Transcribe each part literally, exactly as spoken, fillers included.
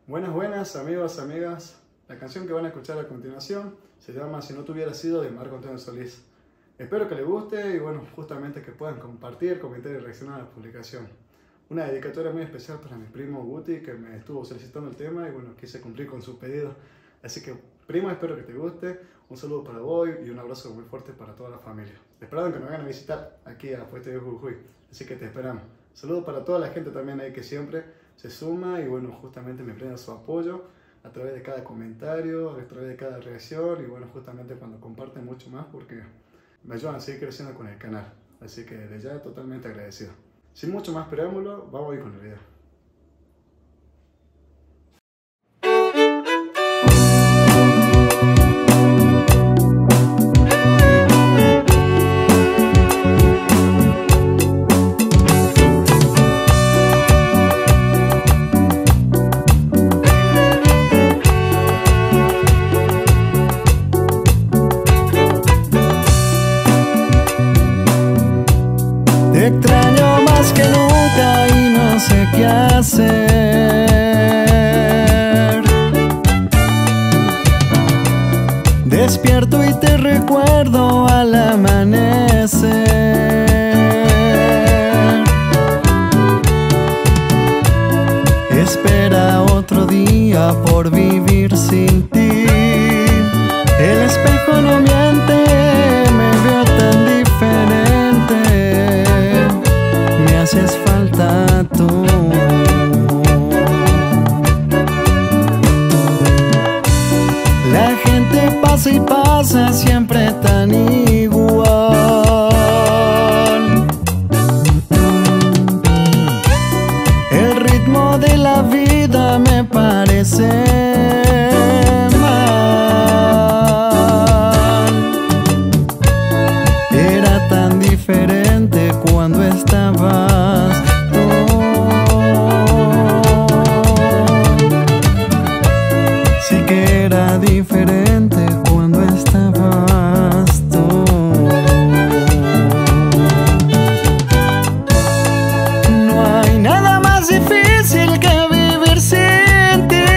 Buenas, buenas, amigos, amigas. La canción que van a escuchar a continuación se llama Si no te hubiera sido, de Marco Antonio Solís. Espero que les guste y bueno, justamente que puedan compartir, comentar y reaccionar a la publicación. Una dedicatoria muy especial para mi primo Guti, que me estuvo solicitando el tema y bueno, quise cumplir con su pedido. Así que, primo, espero que te guste. Un saludo para vos y un abrazo muy fuerte para toda la familia. Esperando que nos vengan a visitar aquí a Puente de Jujuy. Así que te esperamos. Saludos para toda la gente también ahí que siempre se suma y bueno, justamente me brinda su apoyo a través de cada comentario, a través de cada reacción y bueno, justamente cuando comparten mucho más porque me ayudan a seguir creciendo con el canal. Así que desde ya totalmente agradecido. Sin mucho más preámbulo, vamos a ir con el video. Te extraño más que nunca y no sé qué hacer. Despierto y te recuerdo al amanecer. Espera otro día por vivir sin ti. El espejo no miente, me veo tan diferente. Me haces falta tú. La gente pasa y pasa siempre tan igual. El ritmo de la vida me parece mal. Era tan diferente cuando estabas tú. Sí que era diferente cuando estabas tú. No hay nada más difícil que vivir sin ti.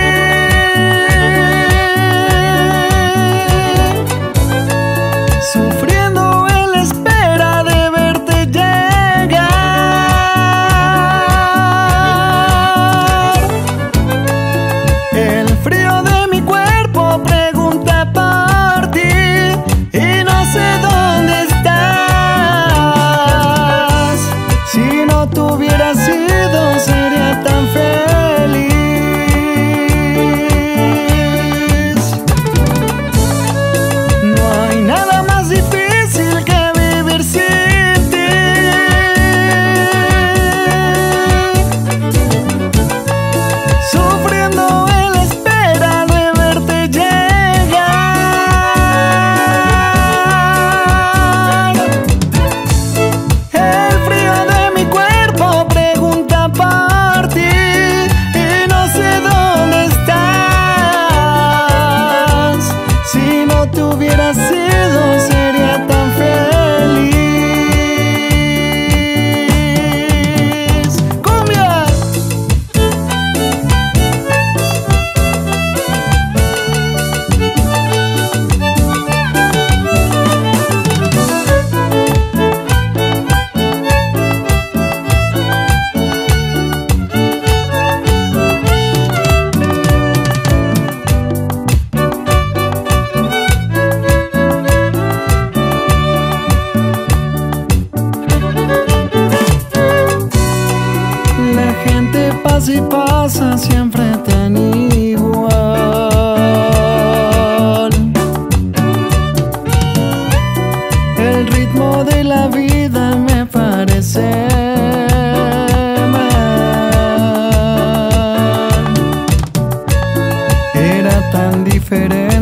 Sufriendo en la espera de verte llegar. El frío de mi cuerpo pregunta por ti y no sé dónde estás. Si no te hubiera sido, sería tan feliz. No hay nada más difícil que vivir sin ti. Sufriendo en la espera de verte llegar. El frío de mi cuerpo pregunta por ti y no sé dónde estás. Si no te hubiera sido, sería tan feliz. ¡Cumbia! La gente pasa y pasa siempre tan igual. El ritmo de la vida me parece mal. Era tan diferente